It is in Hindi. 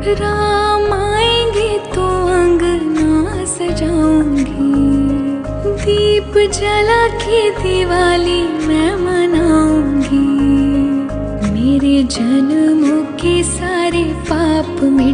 राम आएंगे तो अंगना सजाऊंगी, दीप जला के दिवाली मैं मनाऊंगी। मेरे जन्मों के सारे पाप मिट